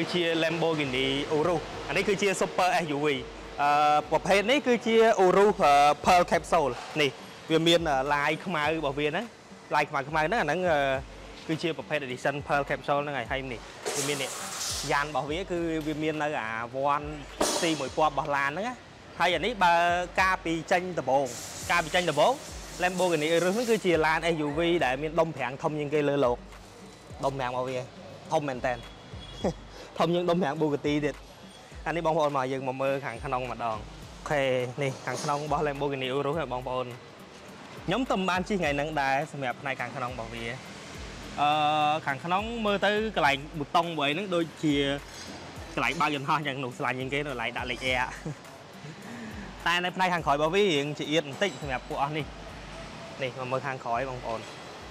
chia Lamborghini Urus anh ấy cứ chia Super SUVประเภทนี้คือchia Urus Pearl Capsule នេះវាមានลายខ្មៅរបស់វាណាลายខ្មៅហ្នឹងអាហ្នឹងគឺជាប្រភេទ Edition Pearl Capsule ហ្នឹងហើយនេះវាមាននេះយ៉ានរបស់វាគឺវាមាននៅអាវ៉ាន់ទី1ពណ៌របស់ឡានហ្នឹងណាហើយអានេះបើការពីចេញដំបូង Lamborghini Urus ហ្នឹងគឺជាឡាន SUV ដែលមានដុំប្រាំងធំជាងគេលើលោកដុំប្រាំងរបស់វាធំមែនតើធំជាងដុំប្រាំង Bugatti ទៀតអានេះបងប្អូនមកយើងមកមើលខាងក្នុងម្ដងអូខេនេះខាងក្នុងរបស់ Lamborghini Urus បងប្អូនខ្ញុំទៅបានជិះថ្ងៃហ្នឹងដែរសម្រាប់ផ្នែកខាងក្នុងរបស់វាខាងក្នុងមើលទៅកន្លែងប៊ូតុងមួយហ្នឹងដូចជាកន្លែងបើកយន្តហោះយ៉ាងនោះស្លាញ់ជាងគេនៅកន្លែងដាក់លេខ Air តែនៅផ្នែកខាងក្រោយរបស់វារៀងជាអៀតបន្តិចសម្រាប់ពួកអស់នេះនេះមកមើលខាងក្រោយបងប្អូន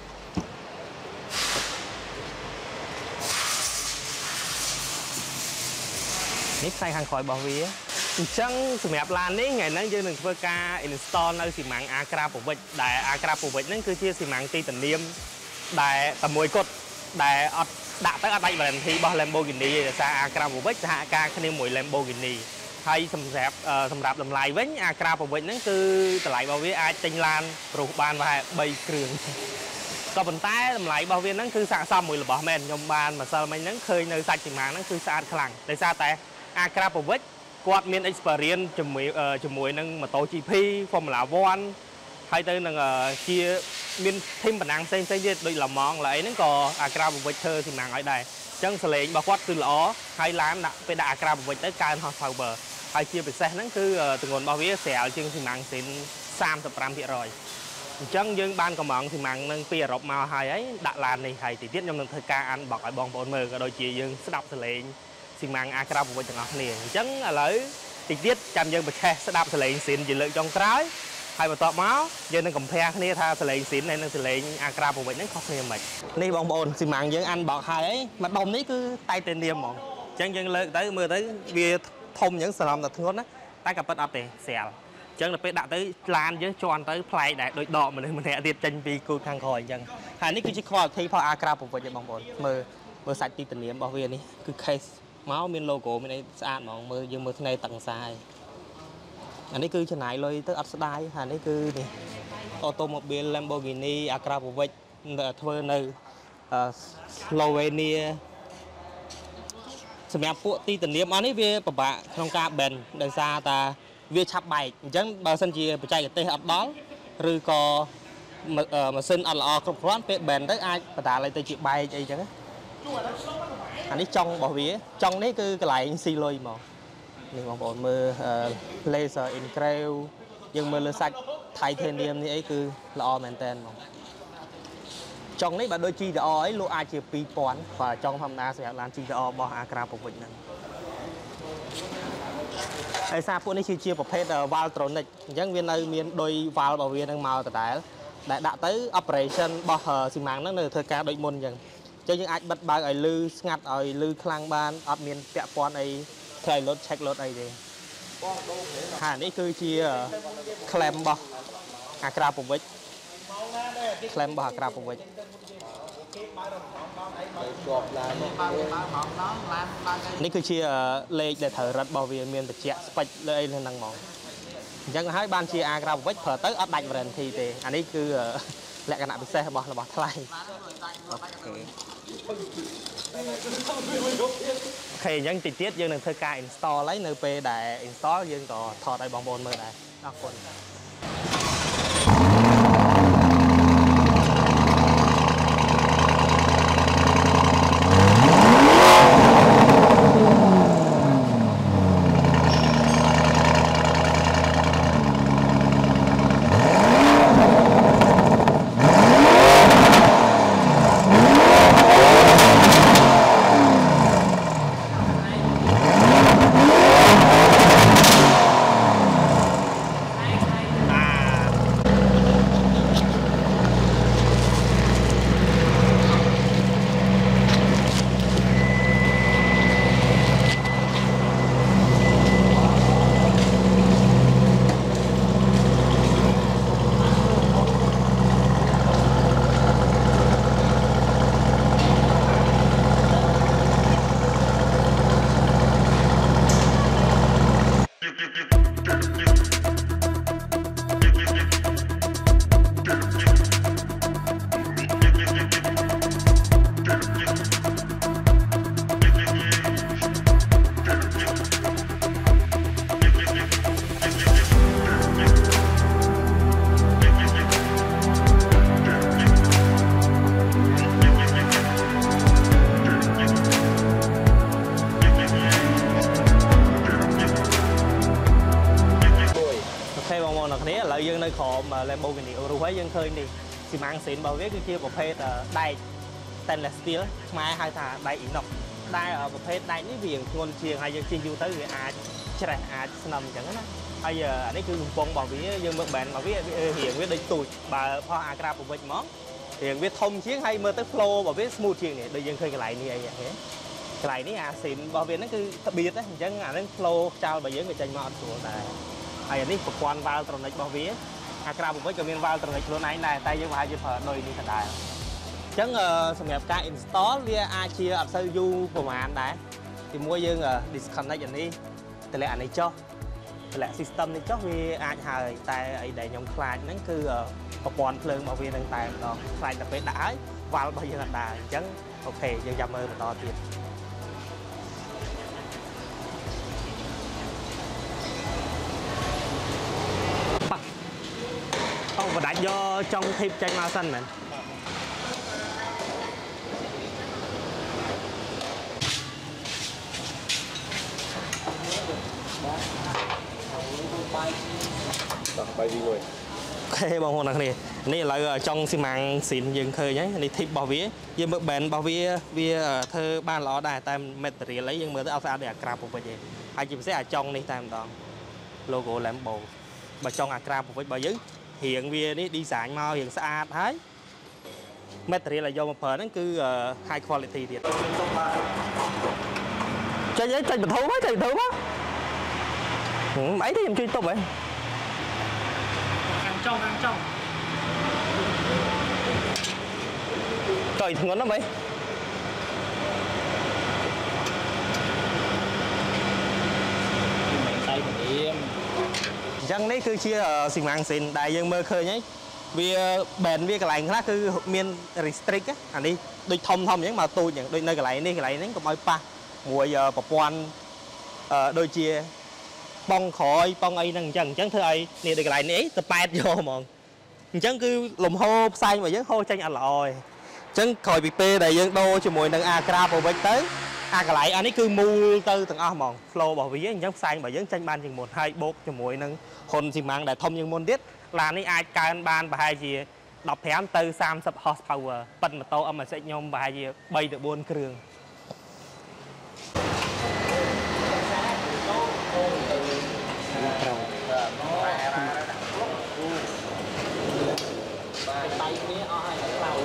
នេះផ្នែកខាងក្រោយរបស់វាអញ្ចឹងសម្រាប់ឡាននេះថ្ងៃហ្នឹងយើងនឹងធ្វើការ install នៅស៊ីម៉ាំង Acra Povich ដែល Acra Povich ហ្នឹងគឺជាស៊ីម៉ាំងទីទំនៀមដែលតែមួយគត់ដែលអត់ដាក់ទៅអត់ដាច់ warranty របស់ Lamborghini ទេដោយសារ Acra Povich សហការគ្នាមួយ Lamborghini ហើយសម្រាប់តម្លៃវិញ Acra Povich ហ្នឹងគឺតម្លៃរបស់វាអាចទិញឡានព្រោះបានប្រហែល3គ្រឿងក៏ប៉ុន្តែតម្លៃរបស់វាហ្នឹងគឺស័ក្តិសមមួយរបស់មែនខ្ញុំបានម្សិលមិញហ្នឹងឃើញនៅសាច់ស៊ីម៉ាំងហ្នឹងគឺស្អាតខ្លាំងដោយសារតែ Acra Povich គាត់មាន experience ជាមួយនឹង Moto GP Formula 1 ហើយទៅនឹងជាមាន team បណ្ដាំងផ្សេងៗទៀតដូច Le Mans ឡើយហ្នឹងក៏ Acra Povich ធ្វើស៊ីម៉ាំងឲ្យដែរអញ្ចឹងសលេងរបស់គាត់គឺល្អហើយឡានដាក់ពេលដាក់ Acra Povich ទៅកើន horsepower ហើយជាពិសេសហ្នឹងគឺទម្ងន់របស់វាស្រាលជាងស៊ីម៉ាំងស៊ីន 35% អញ្ចឹងយើងបានកំងស៊ីម៉ាំងនឹងពីអឺរ៉ុបមកហើយដាក់ឡាននេះហើយទីទៀតខ្ញុំនឹងធ្វើការអានបកឲ្យបងប្អូនមើលក៏ដូចជាយើងស្ដាប់សលេងស៊ីម៉ាំង Acra Povich ទាំងអស់គ្នាអញ្ចឹងឥឡូវតិចទៀតចាំយើងបញ្ឆេះស្ដាប់សលេងស៊ីនជាលើកចុងក្រោយហើយបន្ទាប់មកយើងនឹងកំភែគ្នាថាសលេងស៊ីនហើយនឹងសលេង Acra Povich ហ្នឹងខុសគ្នាមិននេះបងប្អូនស៊ីម៉ាំងយើងអានបកហើយមកដុំនេះគឺតែតេនៀមហ្មងអញ្ចឹងយើងលើកទៅមើលទៅវាធំអញ្ចឹងសរំតែធ្ងន់ណាតែក៏ប៉ិតអត់ទេស្រាលអញ្ចឹងដល់ពេលដាក់ទៅឡានយើងជន់ទៅប្លែកដែរដូចដកមនុស្សម្នាក់ទៀតចេញពីគូខាងក្រោយអញ្ចឹងហើយនេះគឺជា quality របស់ Acra Povich ទេបងប្អូនមើលសាច់ទីតនៀមរបស់វានេះគឺ case មកមាន logo មានអីស្អាតហ្មងមើលយើងមើលថ្ងៃតឹងសាយអានេះគឺចំណាយលុយទៅអត់ស្ដាយហើយនេះគឺនេះ automobile Lamborghini Acra Povich ធ្វើនៅ Slovenia សម្រាប់ពួកទីតនៀមអស់នេះវាពិបាកក្នុងការ bend ដោយសារតាវាឆាប់បែកអញ្ចឹងបើសិនជាបច្ចេកទេសអត់ដល់ឬក៏ម៉ាស៊ីនអត់ល្អគ្រប់គ្រាន់ពេល bend ទៅអាចបណ្ដាលឲ្យទៅជាបែកអីចឹងអានេះចុងរបស់វាចុងនេះគឺកន្លែងស៊ីលុយមកនេះបងប្អូនមើល laser engrave យើងមើលលើសាច់ titanium នេះអីគឺល្អមែនតើហ្មងចុងនេះបើដូច GTR អីលក់អាចជា 2000 បើចុងធម្មតាសម្រាប់ឡាន GTR របស់ Acra Povich ហ្នឹងហើយសារពួកនេះជាប្រភេទ Valtronic អញ្ចឹងវានៅមានដូច valve របស់វានឹងមកដដែលដែលដាក់ទៅ operation របស់ស៊ីម៉ាំងហ្នឹងនៅធ្វើការដូចមុនអញ្ចឹងយើងអាចបិទបើកឲ្យលឺស្ងាត់ឲ្យលឺខ្លាំងបានអត់មានពាក់ព័ន្ធអីធ្វើឲ្យ load check load អីទេហើយនេះគឺជា claim របស់ Acra Povich claim របស់ Acra Povich នេះគឺជាលេខដែលត្រូវរឹតរបស់វាមានត្រជាក់ស្ពេចលើអីលើហ្នឹងហ្មងអញ្ចឹងហើយបានជា Acra Povich ប្រើទៅអត់ដាច់ warranty ទេអានេះគឺលក្ខណៈពិសេសរបស់ថ្លៃអូខេអញ្ចឹងតិចទៀតយើងនឹងធ្វើការ install ហើយនៅពេលដែល install យើងក៏ថតឲ្យបងប្អូនមើលដែរអរគុណ dương nơi khó mà Lamborghini Urus ấy dương khơi đi xi măng xịn bảo viết cái kia một phê đai stainless steel mai hai thà đai inox đai ở một phê đai ní viền ngon chiềng hay dương chiên du tới người chạy nằm chẳng á bây giờ anh ấy cứ bông bảo vía dương mượn bạn bảo vía hiện viết đây tụi bà pho agra của mình món hiện viết thông chiến hay mơ tới flow bảo viết smooth chiềng này đây dương khơi cái lại như vậy thế cái lại ní xịn bảo viết nó cứ biệt đấy chẳng nó flow trao bà dương người tranh mọt của này hay này phục quan vào trong này bảo vía agra của mình miền vào trong này luôn này tay dương hai dương phở đôi đi thật đại chẳng sản nghiệp ca install via chia ở sau du của mà anh đấy thì mua dương disconnect anh điแต่ละอันนี้จ้อแต่ละ system นี้จ้อวีอาจหายแต่ไอ้ได้ยงคลายนั่นคือประปอนเพลิงมาวีนั่งแต่ต่อคลายแต่เป็นได้วาลไปยังอันใดจังโอเคยังจำมือมาต่อทีปักเอากระดาษย่อจ้องทิพย์ใจมาสั้นเหมือน bay đi rồi. Ok bằng hồn này này là trong xi măng xịn dừng khơi nhé này thịt bò vía dừng bự bền bò vía thơ ban ló đài tam material lấy dừng mưa tới alpha để crab một vậy ai chỉ sẽ trong này tam đó logo làm bồ bà trong crab một bà dữ hiện vía đi đi sản mau hiện xa thấy material là do một phần nó cứ high quality thiệt chơi giấy chơi bình thú quá chơi bình thú quá ấy thì em chơi tốt vậy hàng trong trời thằng ngon lắm vậy tay mình im dân đấy cứ chia xì măng xịn đại dương mơ khơi nhé vì bền vì cái lạnh khác cứ miền restrict á anh đi đôi thông những mà tôi những đôi nơi cái lạnh nó còn pa mùa giờ bọc quan đôi chia bong khỏi bong ấy năng chẳng thưa ấy nè cái lạnh ấy tập bát vô mà chẳng cứ lùm hô xanh mà vẫn hô tranh ăn lòi chẳng khỏi bị pê đầy dân đô cho mùi năng agra vào bên tới cái lại anh ấy cứ mua từ từng mòn flow bảo vía chẳng xanh mà vẫn tranh ban chừng một hai bột cho mùi năng hồn xì mang đại thông những môn tiết là này ai can ban và hai gì đọc thém từ 30 horsepower bật mà to âm mà sẽ nhôm và hai gì bay được buôn cường tay kia ai lầu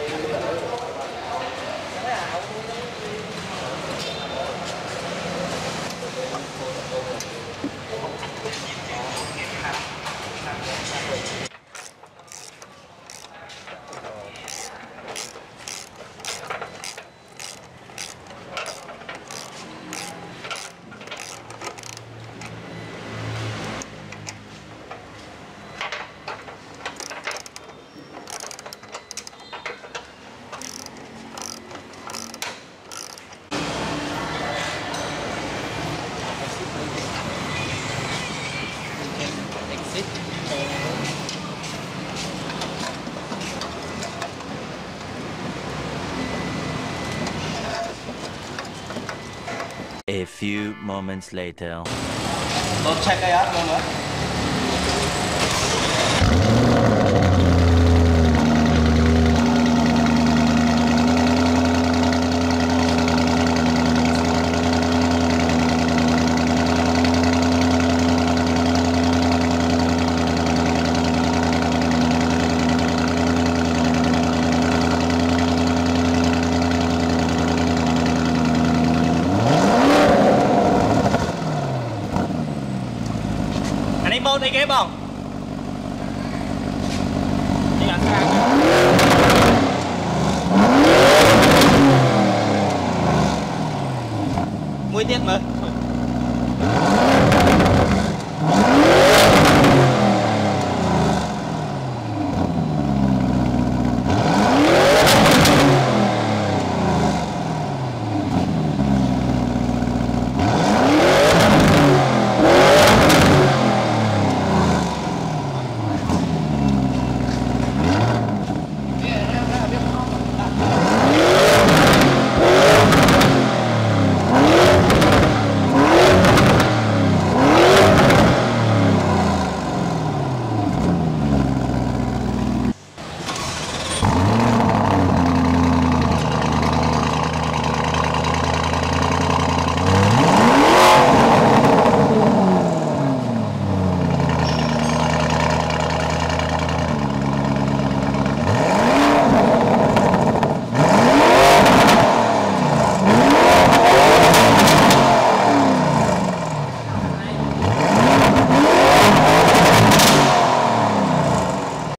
A few moments later. Don't check cái áo luôn nữa. Này ghép không? Đi ăn sang. Mũi tiết mà.